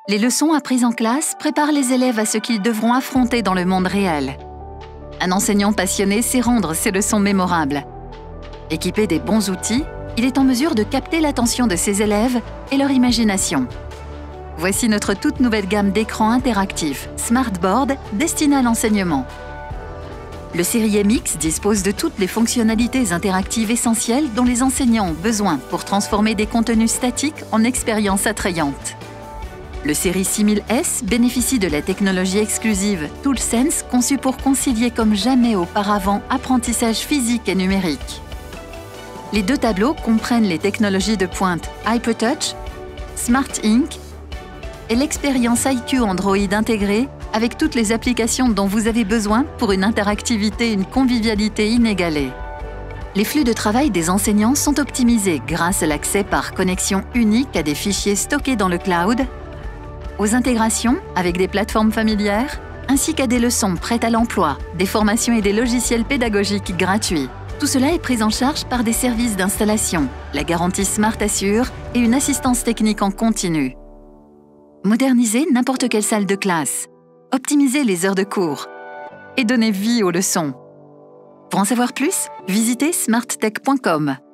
Les leçons apprises en classe préparent les élèves à ce qu'ils devront affronter dans le monde réel. Un enseignant passionné sait rendre ses leçons mémorables. Équipé des bons outils, il est en mesure de capter l'attention de ses élèves et leur imagination. Voici notre toute nouvelle gamme d'écrans interactifs Smartboard destinés à l'enseignement. Le Série MX dispose de toutes les fonctionnalités interactives essentielles dont les enseignants ont besoin pour transformer des contenus statiques en expériences attrayantes. Le Série 6000S bénéficie de la technologie exclusive ToolSense conçue pour concilier comme jamais auparavant apprentissage physique et numérique. Les deux tableaux comprennent les technologies de pointe HyperTouch, Smart Ink et l'expérience IQ Android intégrée avec toutes les applications dont vous avez besoin pour une interactivité et une convivialité inégalées. Les flux de travail des enseignants sont optimisés grâce à l'accès par connexion unique à des fichiers stockés dans le cloud, aux intégrations avec des plateformes familières, ainsi qu'à des leçons prêtes à l'emploi, des formations et des logiciels pédagogiques gratuits. Tout cela est pris en charge par des services d'installation, la garantie Smart Assure et une assistance technique en continu. Modernisez n'importe quelle salle de classe, optimisez les heures de cours et donnez vie aux leçons. Pour en savoir plus, visitez smarttech.com.